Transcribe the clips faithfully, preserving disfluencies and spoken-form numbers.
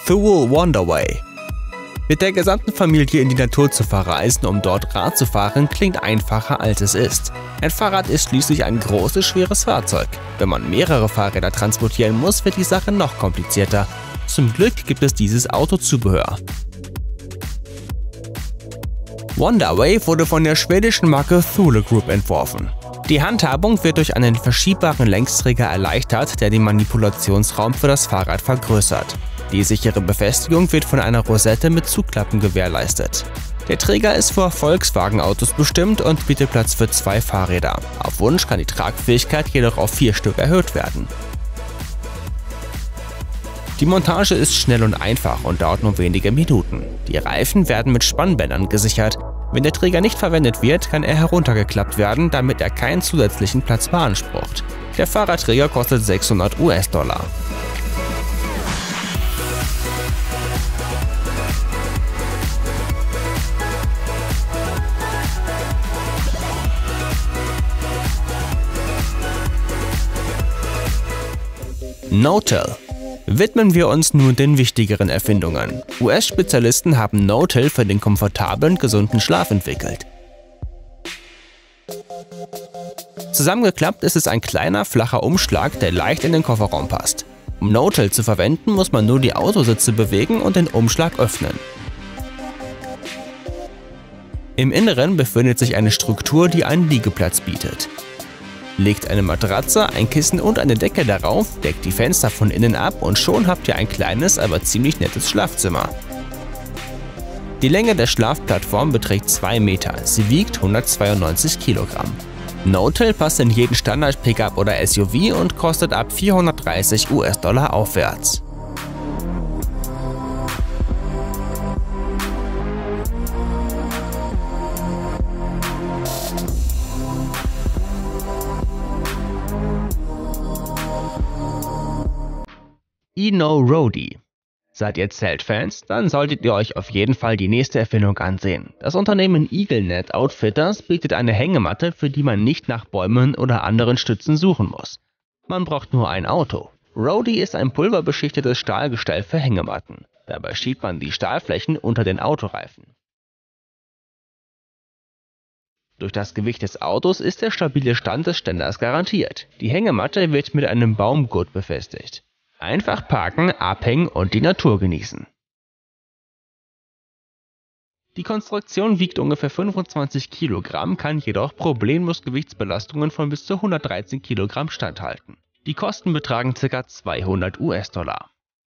Thule Wonderway. Mit der gesamten Familie in die Natur zu verreisen, um dort Rad zu fahren, klingt einfacher als es ist. Ein Fahrrad ist schließlich ein großes, schweres Fahrzeug. Wenn man mehrere Fahrräder transportieren muss, wird die Sache noch komplizierter. Zum Glück gibt es dieses Autozubehör. Wonderway wurde von der schwedischen Marke Thule Group entworfen. Die Handhabung wird durch einen verschiebbaren Längsträger erleichtert, der den Manipulationsraum für das Fahrrad vergrößert. Die sichere Befestigung wird von einer Rosette mit Zugklappen gewährleistet. Der Träger ist für Volkswagen-Autos bestimmt und bietet Platz für zwei Fahrräder. Auf Wunsch kann die Tragfähigkeit jedoch auf vier Stück erhöht werden. Die Montage ist schnell und einfach und dauert nur wenige Minuten. Die Reifen werden mit Spannbändern gesichert. Wenn der Träger nicht verwendet wird, kann er heruntergeklappt werden, damit er keinen zusätzlichen Platz beansprucht. Der Fahrradträger kostet sechshundert US-Dollar. No-Till. Widmen wir uns nun den wichtigeren Erfindungen. U S-Spezialisten haben No-Till für den komfortablen, gesunden Schlaf entwickelt. Zusammengeklappt ist es ein kleiner, flacher Umschlag, der leicht in den Kofferraum passt. Um No-Till zu verwenden, muss man nur die Autositze bewegen und den Umschlag öffnen. Im Inneren befindet sich eine Struktur, die einen Liegeplatz bietet. Legt eine Matratze, ein Kissen und eine Decke darauf, deckt die Fenster von innen ab und schon habt ihr ein kleines, aber ziemlich nettes Schlafzimmer. Die Länge der Schlafplattform beträgt zwei Meter, sie wiegt hundertzweiundneunzig Kilogramm. No-Till passt in jeden Standard-Pickup oder S U V und kostet ab vierhundertdreißig US-Dollar aufwärts. eNoRoadie. Seid ihr Zeltfans? Dann solltet ihr euch auf jeden Fall die nächste Erfindung ansehen. Das Unternehmen EagleNet Outfitters bietet eine Hängematte, für die man nicht nach Bäumen oder anderen Stützen suchen muss. Man braucht nur ein Auto. Roadie ist ein pulverbeschichtetes Stahlgestell für Hängematten. Dabei schiebt man die Stahlflächen unter den Autoreifen. Durch das Gewicht des Autos ist der stabile Stand des Ständers garantiert. Die Hängematte wird mit einem Baumgurt befestigt. Einfach parken, abhängen und die Natur genießen. Die Konstruktion wiegt ungefähr fünfundzwanzig Kilogramm, kann jedoch problemlos Gewichtsbelastungen von bis zu hundertdreizehn Kilogramm standhalten. Die Kosten betragen ca. zweihundert US-Dollar.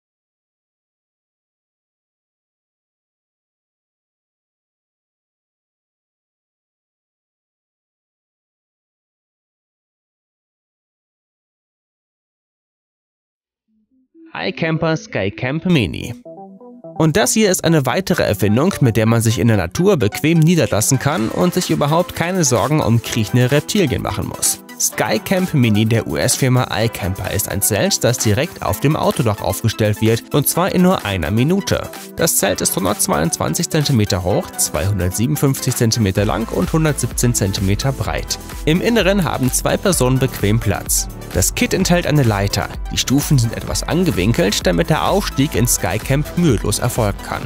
iCamper SkyCamp Mini. Und das hier ist eine weitere Erfindung, mit der man sich in der Natur bequem niederlassen kann und sich überhaupt keine Sorgen um kriechende Reptilien machen muss. SkyCamp Mini der U S-Firma iCamper ist ein Zelt, das direkt auf dem Autodach aufgestellt wird, und zwar in nur einer Minute. Das Zelt ist hundertzweiundzwanzig Zentimeter hoch, zweihundertsiebenundfünfzig Zentimeter lang und hundertsiebzehn Zentimeter breit. Im Inneren haben zwei Personen bequem Platz. Das Kit enthält eine Leiter. Die Stufen sind etwas angewinkelt, damit der Aufstieg ins SkyCamp mühelos erfolgen kann.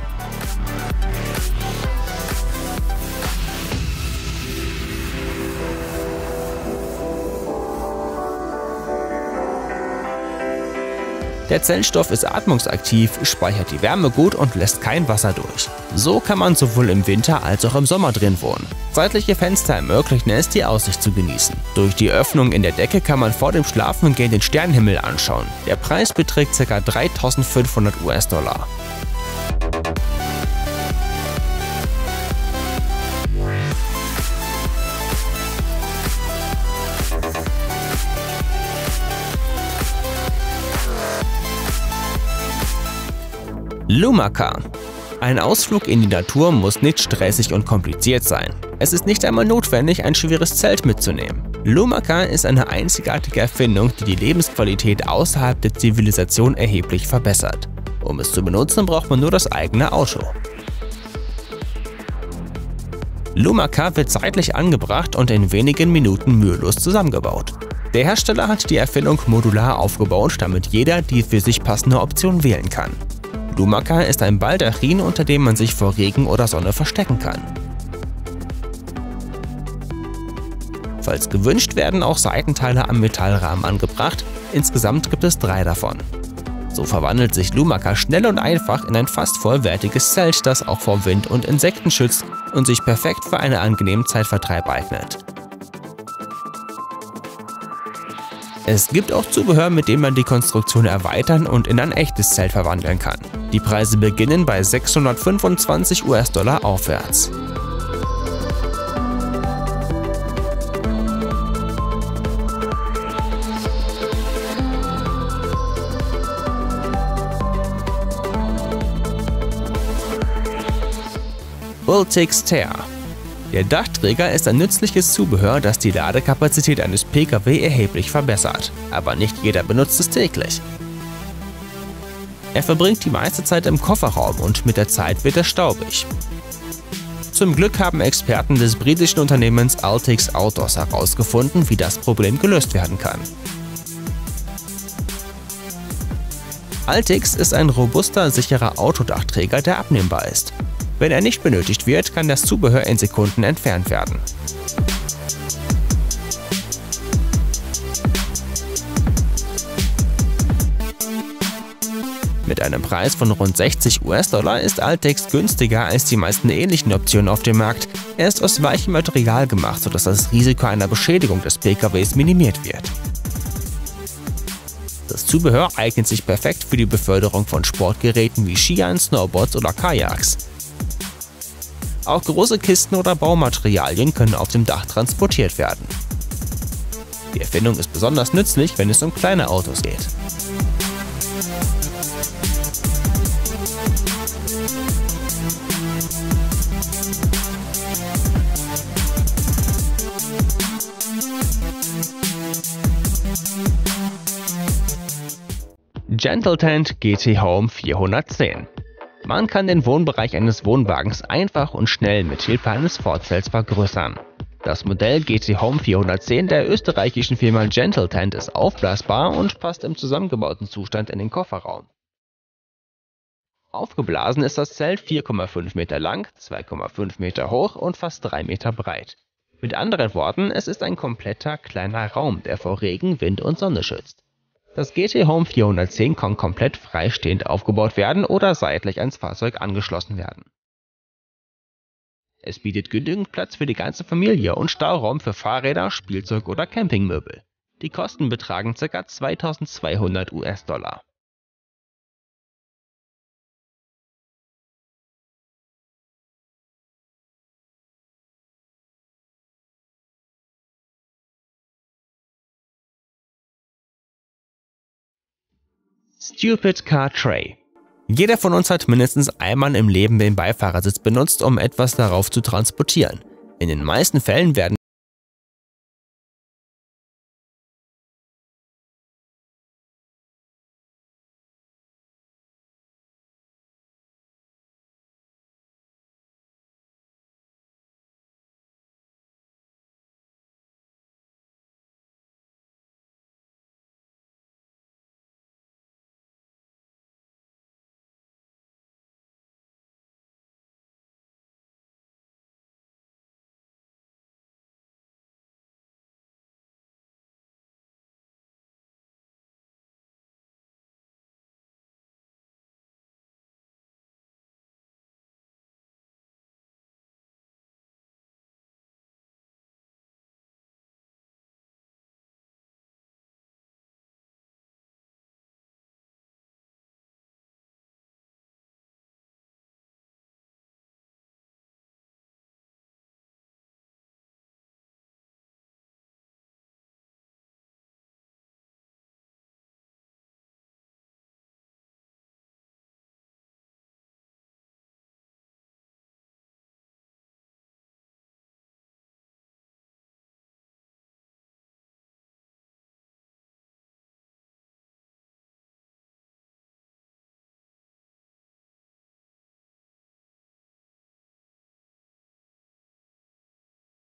Der Zeltstoff ist atmungsaktiv, speichert die Wärme gut und lässt kein Wasser durch. So kann man sowohl im Winter als auch im Sommer drin wohnen. Seitliche Fenster ermöglichen es, die Aussicht zu genießen. Durch die Öffnung in der Decke kann man vor dem Schlafengehen den Sternenhimmel anschauen. Der Preis beträgt ca. dreitausendfünfhundert US-Dollar. Lumaka. Ein Ausflug in die Natur muss nicht stressig und kompliziert sein. Es ist nicht einmal notwendig, ein schweres Zelt mitzunehmen. Lumaka ist eine einzigartige Erfindung, die die Lebensqualität außerhalb der Zivilisation erheblich verbessert. Um es zu benutzen, braucht man nur das eigene Auto. Lumaka wird seitlich angebracht und in wenigen Minuten mühelos zusammengebaut. Der Hersteller hat die Erfindung modular aufgebaut, damit jeder die für sich passende Option wählen kann. Lumaka ist ein Baldachin, unter dem man sich vor Regen oder Sonne verstecken kann. Falls gewünscht, werden auch Seitenteile am Metallrahmen angebracht, insgesamt gibt es drei davon. So verwandelt sich Lumaka schnell und einfach in ein fast vollwertiges Zelt, das auch vor Wind und Insekten schützt und sich perfekt für einen angenehmen Zeitvertreib eignet. Es gibt auch Zubehör, mit dem man die Konstruktion erweitern und in ein echtes Zelt verwandeln kann. Die Preise beginnen bei sechshundertfünfundzwanzig US-Dollar aufwärts. Ultix Ter. Der Dachträger ist ein nützliches Zubehör, das die Ladekapazität eines P K W erheblich verbessert. Aber nicht jeder benutzt es täglich. Er verbringt die meiste Zeit im Kofferraum und mit der Zeit wird er staubig. Zum Glück haben Experten des britischen Unternehmens Ultix Outdoors herausgefunden, wie das Problem gelöst werden kann. Ultix ist ein robuster, sicherer Autodachträger, der abnehmbar ist. Wenn er nicht benötigt wird, kann das Zubehör in Sekunden entfernt werden. Mit einem Preis von rund sechzig US-Dollar ist Ultix günstiger als die meisten ähnlichen Optionen auf dem Markt. Er ist aus weichem Material gemacht, sodass das Risiko einer Beschädigung des P K Ws minimiert wird. Das Zubehör eignet sich perfekt für die Beförderung von Sportgeräten wie Skiern, Snowboards oder Kajaks. Auch große Kisten oder Baumaterialien können auf dem Dach transportiert werden. Die Erfindung ist besonders nützlich, wenn es um kleine Autos geht. GentleTent G T Home vierhundertzehn. Man kann den Wohnbereich eines Wohnwagens einfach und schnell mit Hilfe eines Vorzells vergrößern. Das Modell G T Home vierhundertzehn der österreichischen Firma GentleTent ist aufblasbar und passt im zusammengebauten Zustand in den Kofferraum. Aufgeblasen ist das Zelt vier Komma fünf Meter lang, zwei Komma fünf Meter hoch und fast drei Meter breit. Mit anderen Worten, es ist ein kompletter kleiner Raum, der vor Regen, Wind und Sonne schützt. Das G T Home vierhundertzehn kann komplett freistehend aufgebaut werden oder seitlich ans Fahrzeug angeschlossen werden. Es bietet genügend Platz für die ganze Familie und Stauraum für Fahrräder, Spielzeug oder Campingmöbel. Die Kosten betragen ca. zweitausendzweihundert US-Dollar. Stupid Car Tray. Jeder von uns hat mindestens einmal im Leben den Beifahrersitz benutzt, um etwas darauf zu transportieren. In den meisten Fällen werden